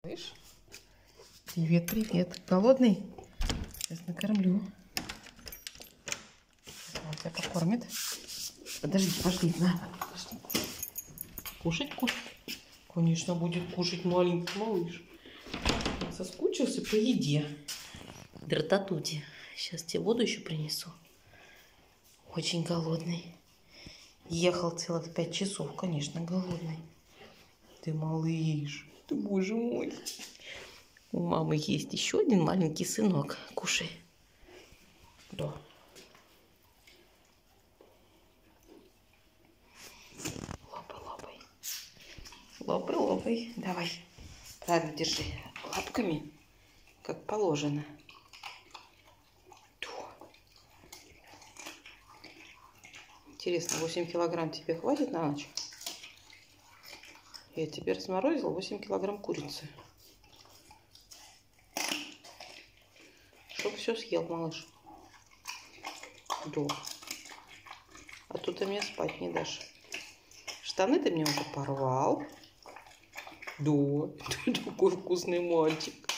Слышь? Привет, привет. Голодный? Сейчас накормлю. Сейчас он тебя покормит. Подожди, пошли. На, подожди. Кушать, кушать. Конечно, будет кушать маленький малыш. Он соскучился по еде. Дрататути. Сейчас тебе воду еще принесу. Очень голодный. Ехал целых 5 часов, конечно, голодный. Ты малыш. Ты, боже мой. У мамы есть еще один маленький сынок. Кушай. Да. Лапай, лапай. Лапай, лапай. Давай. Правильно держи. Лапками, как положено. Интересно, 8 килограмм тебе хватит на ночь? Я тебе разморозил 8 килограмм курицы. Чтоб все съел, малыш. Да. А то ты мне спать не дашь. Штаны ты мне уже порвал. Да, ты такой вкусный мальчик.